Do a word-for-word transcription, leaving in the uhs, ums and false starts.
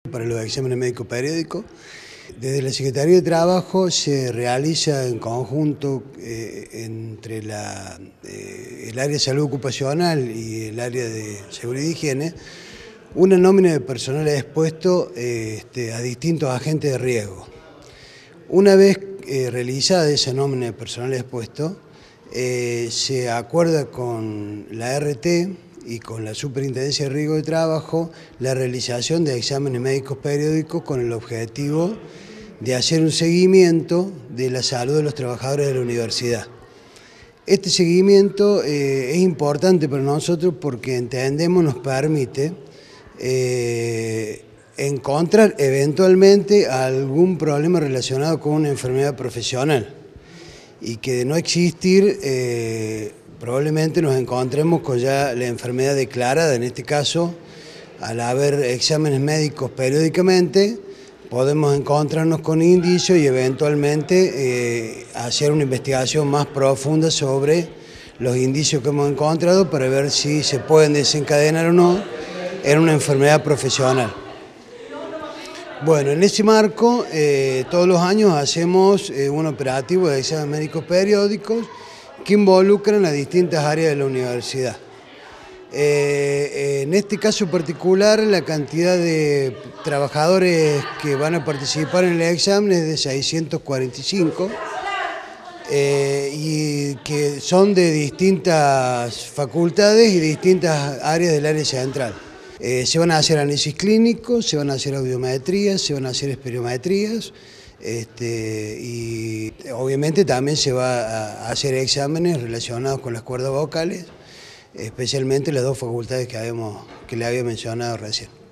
Para los exámenes médicos periódicos, desde la Secretaría de Trabajo se realiza en conjunto eh, entre la, eh, el área de salud ocupacional y el área de seguridad y higiene una nómina de personal expuesto eh, este, a distintos agentes de riesgo. Una vez eh, realizada esa nómina de personal expuesto, eh, se acuerda con la R T y con la Superintendencia de Riesgo de Trabajo la realización de exámenes médicos periódicos con el objetivo de hacer un seguimiento de la salud de los trabajadores de la universidad. Este seguimiento eh, es importante para nosotros porque entendemos nos permite eh, encontrar eventualmente algún problema relacionado con una enfermedad profesional y que de no existir eh, probablemente nos encontremos con ya la enfermedad declarada. En este caso, al haber exámenes médicos periódicamente, podemos encontrarnos con indicios y eventualmente eh, hacer una investigación más profunda sobre los indicios que hemos encontrado para ver si se pueden desencadenar o no en una enfermedad profesional. Bueno, en ese marco, eh, todos los años hacemos eh, un operativo de exámenes médicos periódicos que involucran a distintas áreas de la universidad. Eh, en este caso particular, la cantidad de trabajadores que van a participar en el examen es de seiscientos cuarenta y cinco eh, y que son de distintas facultades y distintas áreas del área central. Eh, se van a hacer análisis clínicos, se van a hacer audiometrías, se van a hacer espirometrías este, y obviamente también se va a hacer exámenes relacionados con las cuerdas vocales, especialmente las dos facultades que, habíamos, que le había mencionado recién.